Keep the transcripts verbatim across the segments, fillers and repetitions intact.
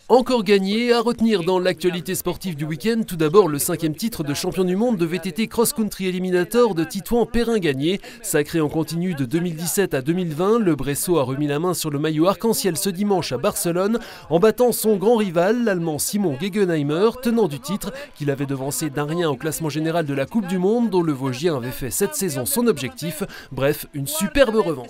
Encore gagné, à retenir dans l'actualité sportive du week-end, tout d'abord le cinquième titre de champion du monde de V T T Cross-Country Eliminator de Titouan-Perrin gagné. Sacré en continu de deux mille dix-sept à deux mille vingt, le Bresso a remis la main sur le maillot arc-en-ciel ce dimanche à Barcelone en battant son grand rival, l'Allemand Simon Gegenheimer, tenant du titre, qu'il avait devancé d'un rien au classement général de la Coupe du Monde dont le Vosgien avait fait cette saison son objectif. Bref, une superbe revanche.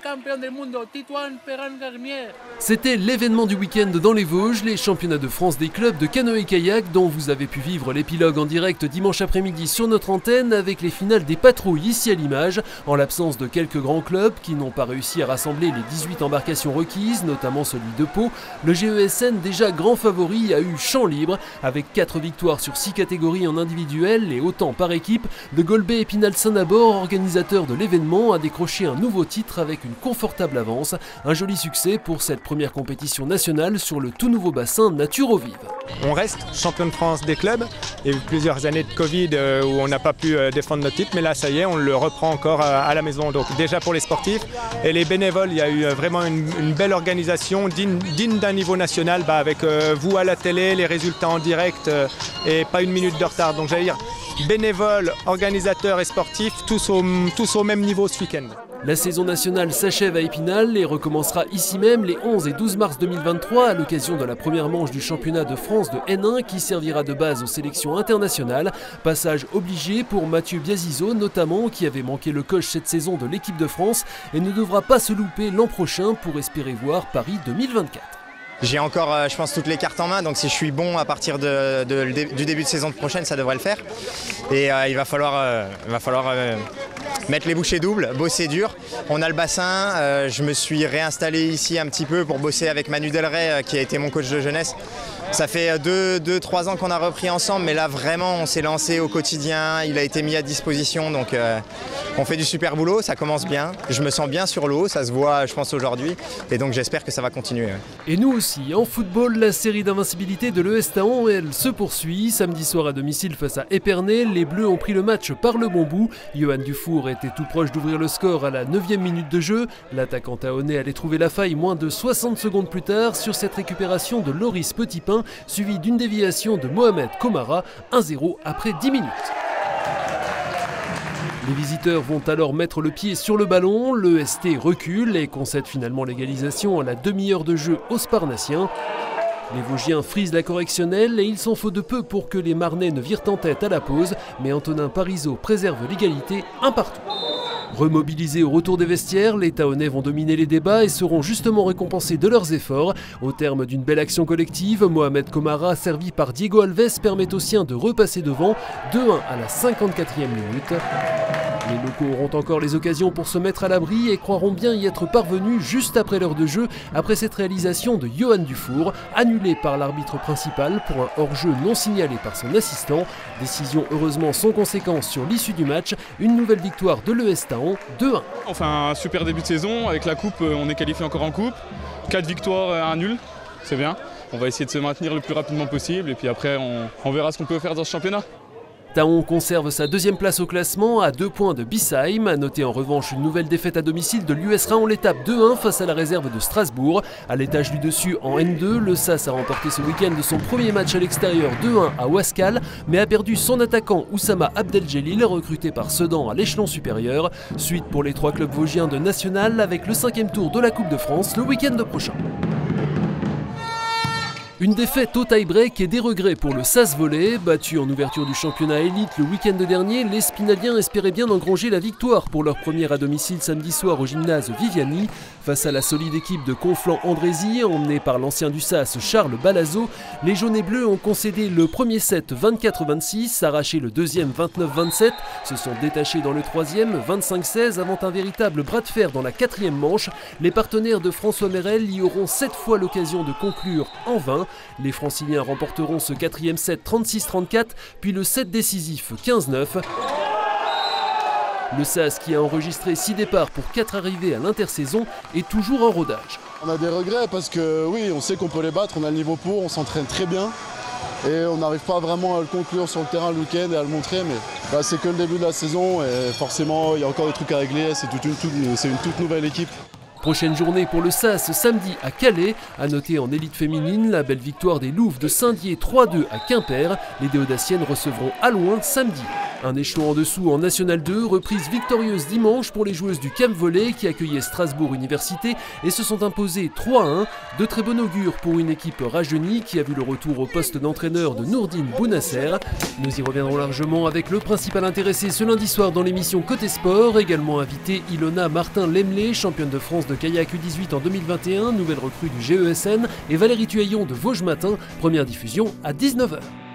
C'était l'événement du week-end dans les Vosges, les championnats de France des clubs de canoë-kayak dont vous avez pu vivre l'épilogue en direct dimanche après-midi sur notre antenne avec les finales des patrouilles ici à l'image. En l'absence de quelques grands clubs qui n'ont pas réussi à rassembler les dix-huit embarcations requises, notamment celui de Pau, le G E S N, déjà grand favori, a eu champ libre avec quatre victoires sur six catégories en individuel et autant par équipe. De Golbet Épinal Saint-Nabord, organisateur de l'événement, a décroché un nouveau titre avec une confortable avance. Un joli succès pour cette première compétition nationale sur le tout nouveau bassin Nature Vive. On reste champion de France des clubs. Il y a eu plusieurs années de Covid euh, où on n'a pas pu euh, défendre notre titre, mais là ça y est, on le reprend encore euh, à la maison. Donc déjà pour les sportifs et les bénévoles, il y a eu euh, vraiment une, une belle organisation digne, digne d'un niveau national, bah, avec euh, vous à la télé, les résultats en direct euh, et pas une minute de retard. Donc j'allais dire bénévoles, organisateurs et sportifs, tous au, tous au même niveau ce week-end. La saison nationale s'achève à Épinal et recommencera ici même les onze et douze mars deux mille vingt-trois à l'occasion de la première manche du championnat de France de N un qui servira de base aux sélections internationales. Passage obligé pour Mathieu Biazizo notamment, qui avait manqué le coche cette saison de l'équipe de France et ne devra pas se louper l'an prochain pour espérer voir Paris deux mille vingt-quatre. J'ai encore, euh, je pense, toutes les cartes en main, donc si je suis bon à partir de, de, de, du début de saison prochaine, ça devrait le faire. Et euh, il va falloir, euh, il va falloir euh, mettre les bouchées doubles, bosser dur. On a le bassin, euh, je me suis réinstallé ici un petit peu pour bosser avec Manu Delray, euh, qui a été mon coach de jeunesse. Ça fait deux trois ans qu'on a repris ensemble, mais là vraiment on s'est lancé au quotidien, il a été mis à disposition, donc euh, on fait du super boulot, ça commence bien. Je me sens bien sur l'eau, ça se voit je pense aujourd'hui, et donc j'espère que ça va continuer. Ouais. Et nous aussi, en football, la série d'invincibilité de l'E S Tahon, elle se poursuit. Samedi soir à domicile face à Épernay, les Bleus ont pris le match par le bon bout. Johan Dufour était tout proche d'ouvrir le score à la neuvième minute de jeu. L'attaquant tahonnais allait trouver la faille moins de soixante secondes plus tard sur cette récupération de Loris Petitpin, suivi d'une déviation de Mohamed Komara, un zéro après dix minutes. Les visiteurs vont alors mettre le pied sur le ballon, le S T recule et concède finalement l'égalisation à la demi-heure de jeu aux Sparnassiens. Les Vosgiens frisent la correctionnelle et il s'en faut de peu pour que les Marnais ne virent en tête à la pause, mais Antonin Parisot préserve l'égalité un partout. Remobilisés au retour des vestiaires, les Tahonnais vont dominer les débats et seront justement récompensés de leurs efforts. Au terme d'une belle action collective, Mohamed Komara, servi par Diego Alves, permet aux siens de repasser devant, deux un à la cinquante-quatrième minute. Les locaux auront encore les occasions pour se mettre à l'abri et croiront bien y être parvenus juste après l'heure de jeu, après cette réalisation de Johan Dufour, annulée par l'arbitre principal pour un hors-jeu non signalé par son assistant. Décision heureusement sans conséquence sur l'issue du match, une nouvelle victoire de l'E S Tahon, deux un. On fait un super début de saison, avec la coupe on est qualifié encore en coupe, quatre victoires et un nul, c'est bien. On va essayer de se maintenir le plus rapidement possible et puis après on, on verra ce qu'on peut faire dans ce championnat. Tahon conserve sa deuxième place au classement à deux points de Bissheim. A noter en revanche une nouvelle défaite à domicile de l'U S Rhin en l'étape deux un face à la réserve de Strasbourg. À l'étage du dessus en N deux, le S A S a remporté ce week-end son premier match à l'extérieur deux un à Ouaskal, mais a perdu son attaquant Oussama Abdeljelil, recruté par Sedan à l'échelon supérieur. Suite pour les trois clubs vosgiens de national avec le cinquième tour de la Coupe de France le week-end prochain. Une défaite au tie-break et des regrets pour le S A S Volley. Battu en ouverture du championnat élite le week-end dernier, les Spinaliens espéraient bien engranger la victoire pour leur première à domicile samedi soir au gymnase Viviani. Face à la solide équipe de Conflans-Andrézy, emmenée par l'ancien du S A S Charles Balazo, les jaunes et bleus ont concédé le premier set vingt-quatre vingt-six, arraché le deuxième vingt-neuf vingt-sept, se sont détachés dans le troisième vingt-cinq seize avant un véritable bras de fer dans la quatrième manche. Les partenaires de François Merel y auront sept fois l'occasion de conclure en vain. Les Franciliens remporteront ce quatrième set trente-six trente-quatre, puis le set décisif quinze neuf. Le S A S, qui a enregistré six départs pour quatre arrivées à l'intersaison, est toujours en rodage. On a des regrets parce que oui, on sait qu'on peut les battre, on a le niveau pour, on s'entraîne très bien. Et on n'arrive pas vraiment à le conclure sur le terrain le week-end et à le montrer, mais bah, c'est que le début de la saison et forcément il y a encore des trucs à régler, c'est toute une, toute, c'est une toute nouvelle équipe. Prochaine journée pour le S A S samedi à Calais. À noter en élite féminine la belle victoire des Louves de Saint-Dié trois deux à Quimper. Les Déodaciennes recevront Allouin samedi. Un échelon en dessous en National deux, reprise victorieuse dimanche pour les joueuses du Camp Volley qui accueillaient Strasbourg Université et se sont imposées trois à un. De très bon augure pour une équipe rajeunie qui a vu le retour au poste d'entraîneur de Nourdine Bounasser. Nous y reviendrons largement avec le principal intéressé ce lundi soir dans l'émission Côté Sport. Également invité Ilona Martin-Lemley, championne de France de kayak U dix-huit en deux mille vingt et un, nouvelle recrue du G E S N, et Valérie Tuaillon de Vosges Matin, première diffusion à dix-neuf heures.